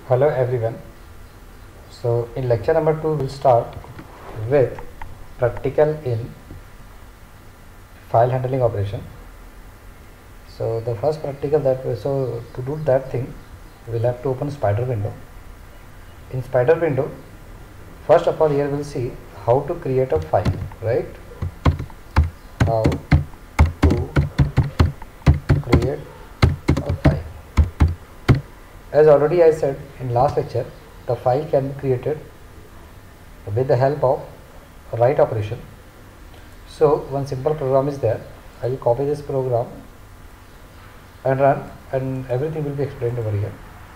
Hello everyone. So in lecture number 2 we'll start with practical in file handling operation. So the first practical to do that thing we'll have to open spider window. In spider window, first of all here we'll see how to create a file, right? How to create a file. As already I said in last lecture, the file can be created with the help of write operation. So one simple program is there. I will copy this program and run, and everything will be explained over here.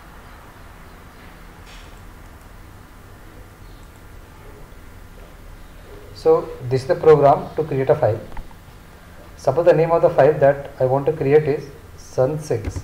So this is the program to create a file. Suppose the name of the file that I want to create is Sun6.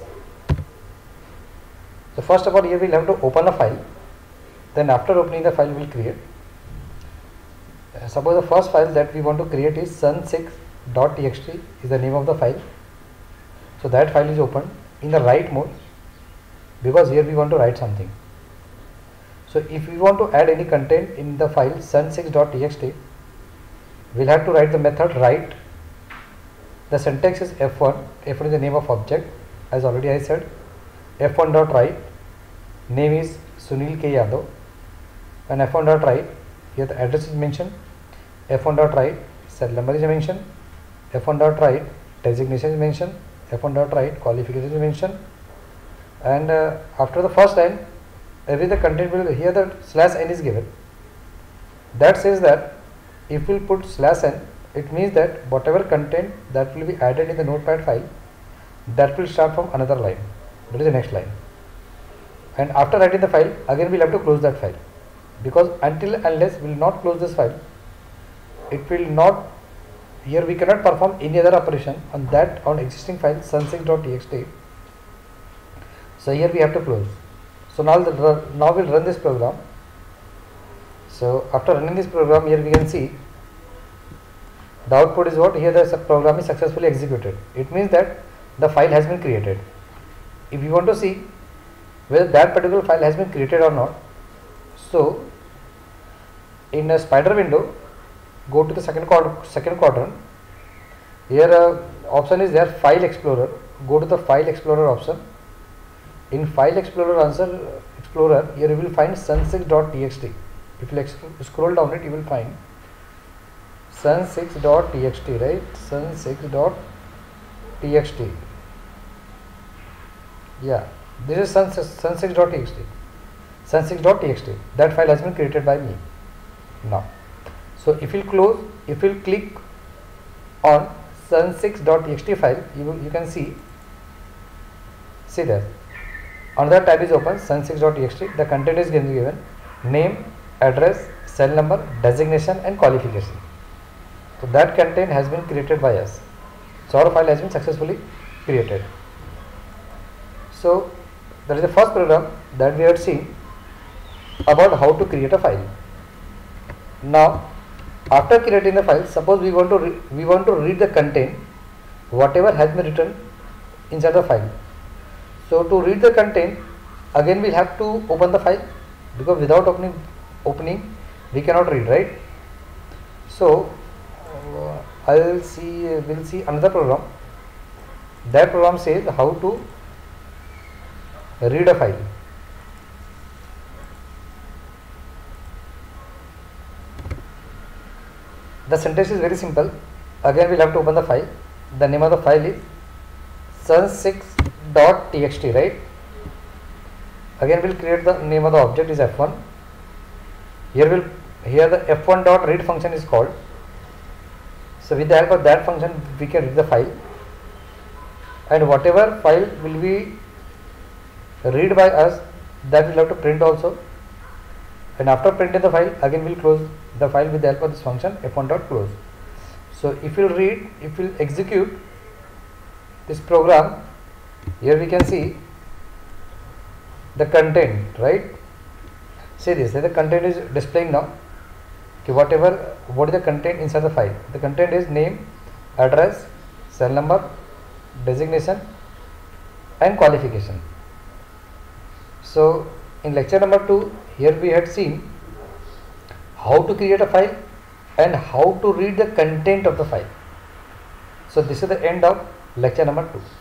So first of all here we will have to open a file. Then after opening the file we will create. Suppose the first file that we want to create is sun6.txt is the name of the file. So that file is opened in the write mode because here we want to write something. So if we want to add any content in the file sun6.txt, we'll have to write the method write. The syntax is f1. F1 is the name of object, as already I said. f1.write, name is Sunil K. Yadav, and f1.write, here the address is mentioned. f1.write, cell number is mentioned. f1.write, designation is mentioned. f1.write, qualification is mentioned. And after the first line, every the content will, here the /n is given. That says that if we put /n, it means that whatever content that will be added in the notepad file, that will start from another line, that is the next line. And after writing the file, again we will have to close that file, because until unless we will not close this file, it will not, here we cannot perform any other operation on existing file sun6.txt. So here we have to close. So now we'll run this program. So after running this program, here we can see the output is what? Here the program is successfully executed. It means that the file has been created. If you want to see whether that particular file has been created or not, so in a spider window, go to the second quadrant. Here option is there, File Explorer. Go to the File Explorer option. In File Explorer here you will find sun6.txt. If you scroll down it, you will find sun6.txt, right? sun6.txt. Yeah, this is sun6.txt. sun6.txt. That file has been created by me. Now, so if you click on sun6.txt file, you can see there. Another tab is open, sun6.txt. The content is given name, address, cell number, designation, and qualification. So that content has been created by us. So our file has been successfully created. So that is the first program that we have seen about how to create a file. Now after creating the file, suppose we want to read the content whatever has been written inside the file. So to read the content, again we'll have to open the file, because without opening we cannot read, right? So we'll see another program. That program says how to read a file. The syntax is very simple. Again we'll have to open the file. The name of the file is sun6.txt, right? Again we'll create the name of the object is f1. Here the f1.read function is called. So with the help of that function we can read the file, and whatever file will be read by us, that we'll have to print also. And after printing the file, again we'll close the file with the help of this function f1.close. So if you execute this program, here we can see the content, right? See this, the content is displaying now. Okay, what is the content inside the file? The content is name, address, cell number, designation, and qualification. So in lecture number 2, here we had seen how to create a file and how to read the content of the file. So this is the end of lecture number 2.